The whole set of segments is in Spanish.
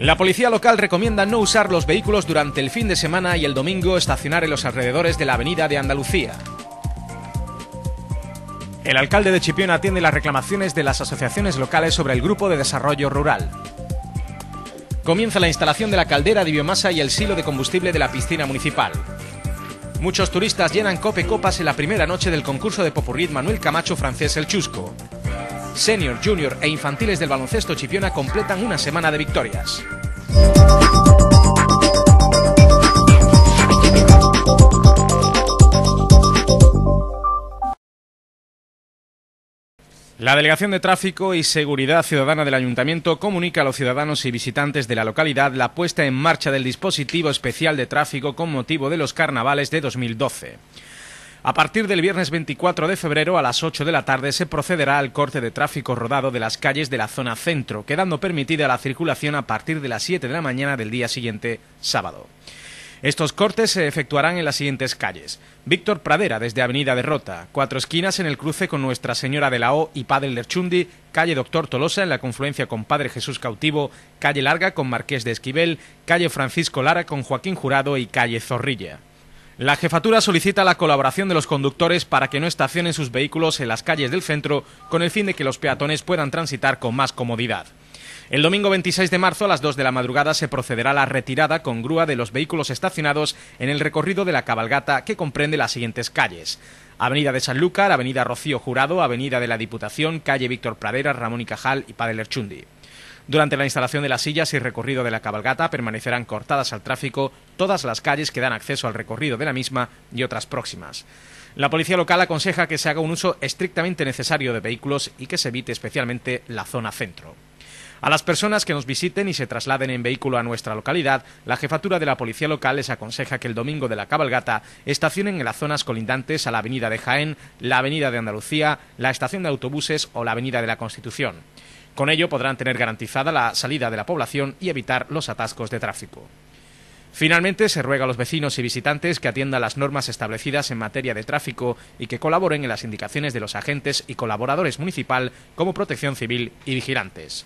La policía local recomienda no usar los vehículos durante el fin de semana y el domingo estacionar en los alrededores de la Avenida de Andalucía. El alcalde de Chipiona atiende las reclamaciones de las asociaciones locales sobre el Grupo de Desarrollo Rural. Comienza la instalación de la caldera de biomasa y el silo de combustible de la piscina municipal. Muchos turistas llenan copas en la primera noche del concurso de popurrí Manuel Camacho francés El Chusco. Senior, junior e infantiles del baloncesto Chipiona completan una semana de victorias. La Delegación de Tráfico y Seguridad Ciudadana del Ayuntamiento comunica a los ciudadanos y visitantes de la localidad la puesta en marcha del dispositivo especial de tráfico con motivo de los carnavales de 2012. A partir del viernes 24 de febrero a las 8 de la tarde se procederá al corte de tráfico rodado de las calles de la zona centro, quedando permitida la circulación a partir de las 7 de la mañana del día siguiente, sábado. Estos cortes se efectuarán en las siguientes calles: Víctor Pradera desde Avenida de Rota, Cuatro Esquinas en el cruce con Nuestra Señora de la O y Padre Lerchundi, calle Doctor Tolosa en la confluencia con Padre Jesús Cautivo, calle Larga con Marqués de Esquivel, calle Francisco Lara con Joaquín Jurado y calle Zorrilla. La jefatura solicita la colaboración de los conductores para que no estacionen sus vehículos en las calles del centro con el fin de que los peatones puedan transitar con más comodidad. El domingo 26 de marzo a las 2 de la madrugada se procederá a la retirada con grúa de los vehículos estacionados en el recorrido de la cabalgata, que comprende las siguientes calles: Avenida de Sanlúcar, Avenida Rocío Jurado, Avenida de la Diputación, calle Víctor Pradera, Ramón y Cajal y Padre Lerchundi. Durante la instalación de las sillas y recorrido de la cabalgata permanecerán cortadas al tráfico todas las calles que dan acceso al recorrido de la misma y otras próximas. La policía local aconseja que se haga un uso estrictamente necesario de vehículos y que se evite especialmente la zona centro. A las personas que nos visiten y se trasladen en vehículo a nuestra localidad, la jefatura de la policía local les aconseja que el domingo de la cabalgata estacionen en las zonas colindantes a la Avenida de Jaén, la Avenida de Andalucía, la estación de autobuses o la Avenida de la Constitución. Con ello podrán tener garantizada la salida de la población y evitar los atascos de tráfico. Finalmente, se ruega a los vecinos y visitantes que atiendan las normas establecidas en materia de tráfico y que colaboren en las indicaciones de los agentes y colaboradores municipal como Protección Civil y vigilantes.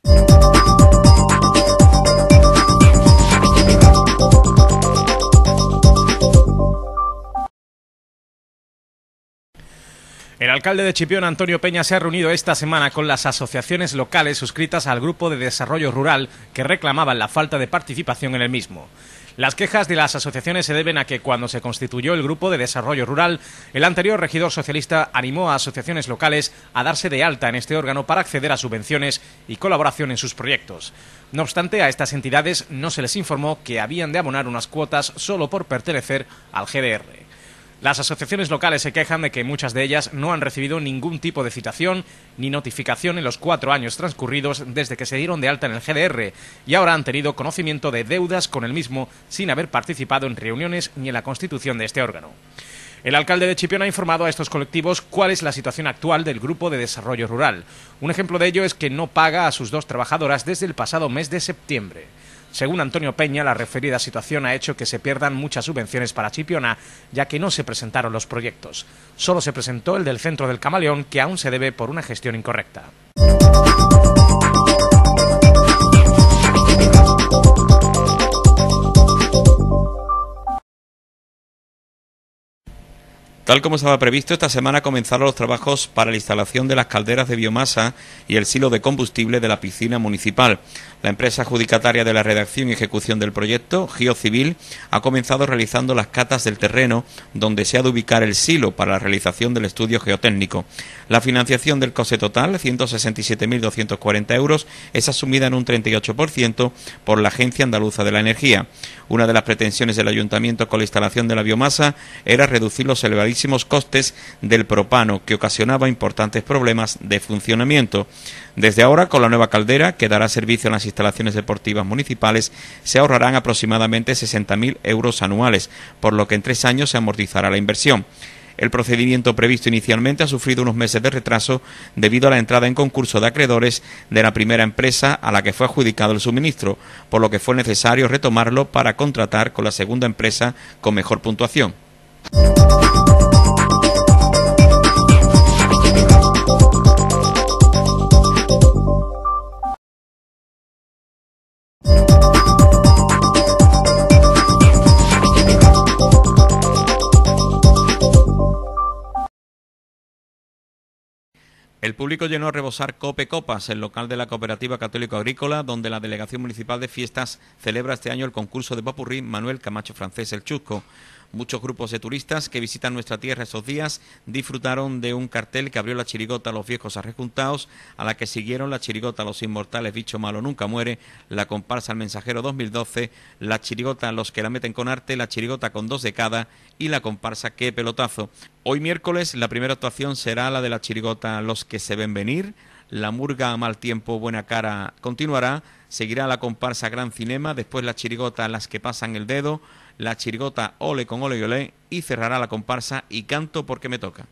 El alcalde de Chipiona, Antonio Peña, se ha reunido esta semana con las asociaciones locales suscritas al Grupo de Desarrollo Rural que reclamaban la falta de participación en el mismo. Las quejas de las asociaciones se deben a que cuando se constituyó el Grupo de Desarrollo Rural, el anterior regidor socialista animó a asociaciones locales a darse de alta en este órgano para acceder a subvenciones y colaboración en sus proyectos. No obstante, a estas entidades no se les informó que habían de abonar unas cuotas solo por pertenecer al GDR. Las asociaciones locales se quejan de que muchas de ellas no han recibido ningún tipo de citación ni notificación en los 4 años transcurridos desde que se dieron de alta en el GDR y ahora han tenido conocimiento de deudas con el mismo sin haber participado en reuniones ni en la constitución de este órgano. El alcalde de Chipiona ha informado a estos colectivos cuál es la situación actual del Grupo de Desarrollo Rural. Un ejemplo de ello es que no paga a sus 2 trabajadoras desde el pasado mes de septiembre. Según Antonio Peña, la referida situación ha hecho que se pierdan muchas subvenciones para Chipiona, ya que no se presentaron los proyectos. Solo se presentó el del Centro del Camaleón, que aún se debe por una gestión incorrecta. Tal como estaba previsto, esta semana comenzaron los trabajos para la instalación de las calderas de biomasa y el silo de combustible de la piscina municipal. La empresa adjudicataria de la redacción y ejecución del proyecto, Geocivil, ha comenzado realizando las catas del terreno donde se ha de ubicar el silo para la realización del estudio geotécnico. La financiación del coste total, 167.240 euros, es asumida en un 38% por la Agencia Andaluza de la Energía. Una de las pretensiones del ayuntamiento con la instalación de la biomasa era reducir los elevadísimos costes del propano, que ocasionaba importantes problemas de funcionamiento. Desde ahora, con la nueva caldera, que dará servicio en las instalaciones deportivas municipales, se ahorrarán aproximadamente 60.000 euros anuales, por lo que en 3 años se amortizará la inversión. El procedimiento previsto inicialmente ha sufrido unos meses de retraso debido a la entrada en concurso de acreedores de la primera empresa a la que fue adjudicado el suministro, por lo que fue necesario retomarlo para contratar con la segunda empresa con mejor puntuación. El público llenó a rebosar Cope Copas, el local de la Cooperativa Católico Agrícola, donde la Delegación Municipal de Fiestas celebra este año el concurso de popurrí Manuel Camacho Francés el Chusco. Muchos grupos de turistas que visitan nuestra tierra estos días disfrutaron de un cartel que abrió la chirigota Los Viejos Arrejuntaos, a la que siguieron la chirigota Los Inmortales Bicho Malo Nunca Muere, la comparsa El Mensajero 2012, la chirigota Los que la meten con arte, la chirigota Con dos de cada y la comparsa Qué pelotazo. Hoy miércoles la primera actuación será la de la chirigota Los que se ven venir, la murga Mal Tiempo Buena Cara continuará, seguirá la comparsa Gran Cinema, después la chirigota Las que pasan el dedo, la chirigota Ole con Ole y Olé y cerrará la comparsa Y canto porque me toca.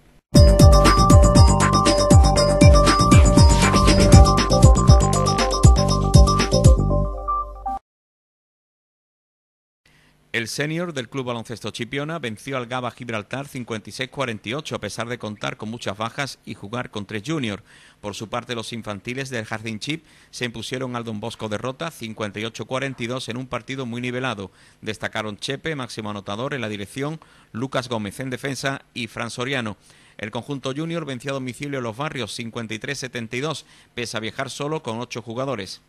El senior del Club Baloncesto Chipiona venció al Gaba Gibraltar 56-48 a pesar de contar con muchas bajas y jugar con 3 juniors. Por su parte, los infantiles del Jardín Chip se impusieron al Don Bosco Derrota 58-42 en un partido muy nivelado. Destacaron Chepe, máximo anotador en la dirección, Lucas Gómez en defensa y Fran Soriano. El conjunto junior venció a domicilio a Los Barrios 53-72, pese a viajar solo con 8 jugadores.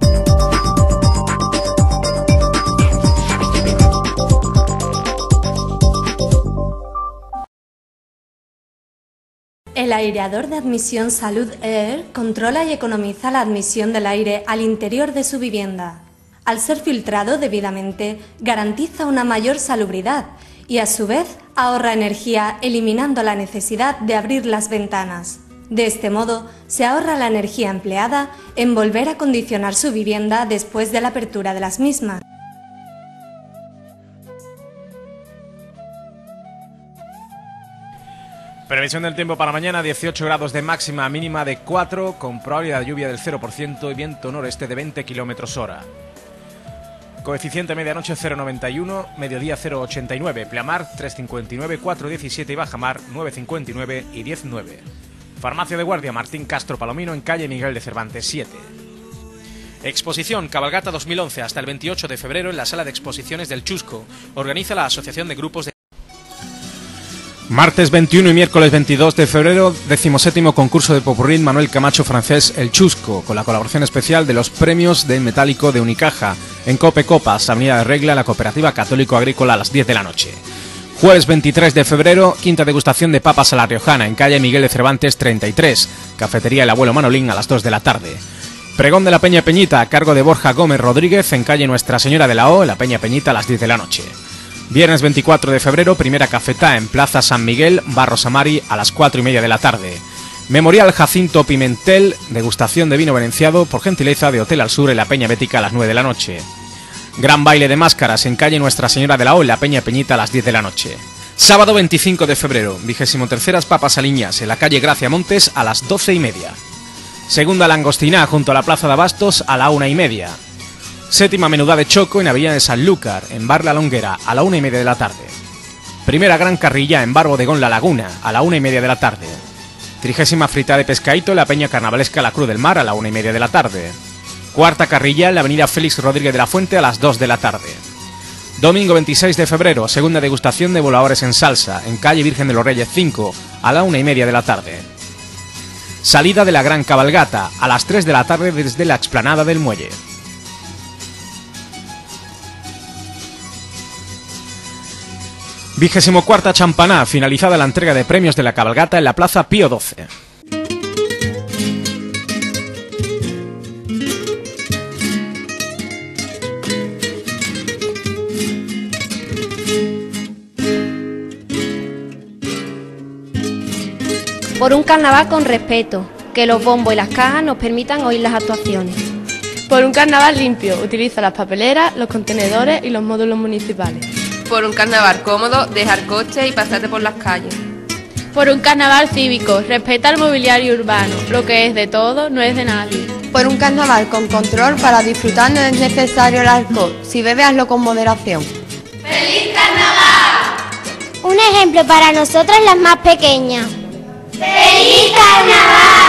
El aireador de admisión Salud Air controla y economiza la admisión del aire al interior de su vivienda. Al ser filtrado debidamente, garantiza una mayor salubridad y a su vez ahorra energía eliminando la necesidad de abrir las ventanas. De este modo, se ahorra la energía empleada en volver a acondicionar su vivienda después de la apertura de las mismas. Previsión del tiempo para mañana, 18 grados de máxima, mínima de 4, con probabilidad de lluvia del 0% y viento noreste de 20 km/h. Coeficiente medianoche 0,91, mediodía 0,89, pleamar 3,59, 4,17 y bajamar 9,59 y 10,9. Farmacia de Guardia Martín Castro Palomino en calle Miguel de Cervantes 7. Exposición Cabalgata 2011 hasta el 28 de febrero en la Sala de Exposiciones del Chusco. Organiza la Asociación de Grupos de... Martes 21 y miércoles 22 de febrero, 17º concurso de popurrí Manuel Camacho Francés El Chusco, con la colaboración especial de los premios de Metálico de Unicaja, en Cope Copas, Avenida de Regla, la Cooperativa Católico Agrícola a las 10 de la noche. Jueves 23 de febrero, quinta degustación de papas a la riojana, en calle Miguel de Cervantes 33, Cafetería El Abuelo Manolín a las 2 de la tarde. Pregón de la Peña Peñita, a cargo de Borja Gómez Rodríguez, en calle Nuestra Señora de la O, en la Peña Peñita a las 10 de la noche. Viernes 24 de febrero, primera cafetá en Plaza San Miguel, Barros Amari, a las 4:30 de la tarde. Memorial Jacinto Pimentel, degustación de vino venenciado por gentileza de Hotel al Sur en la Peña Bética a las 9 de la noche. Gran baile de máscaras en calle Nuestra Señora de la O, en la Peña Peñita a las 10 de la noche. Sábado 25 de febrero, 23º Papas Aliñas en la calle Gracia Montes a las 12:30. Segunda Langostina junto a la Plaza de Abastos a la 1:30. Séptima menudá de choco en Avenida de Sanlúcar, en Bar La Longuera, a la 1:30 de la tarde. Primera gran carrilla en Bar Bodegón La Laguna, a la 1:30 de la tarde. 30ª frita de pescadito en la Peña Carnavalesca La Cruz del Mar, a la 1:30 de la tarde. Cuarta carrilla en la Avenida Félix Rodríguez de la Fuente, a las 2 de la tarde. Domingo 26 de febrero, segunda degustación de voladores en salsa, en calle Virgen de los Reyes 5, a la 1:30 de la tarde. Salida de la gran cabalgata, a las 3 de la tarde desde la explanada del muelle. Vigésimo-cuarta champaná, finalizada la entrega de premios de la cabalgata en la Plaza Pío XII. Por un carnaval con respeto, que los bombos y las cajas nos permitan oír las actuaciones. Por un carnaval limpio, utiliza las papeleras, los contenedores y los módulos municipales. Por un carnaval cómodo, dejar coche y pasarte por las calles. Por un carnaval cívico, respeta el mobiliario urbano, lo que es de todo no es de nadie. Por un carnaval con control, para disfrutar no es necesario el alcohol, si bebe hazlo con moderación. ¡Feliz carnaval! Un ejemplo para nosotras las más pequeñas. ¡Feliz carnaval!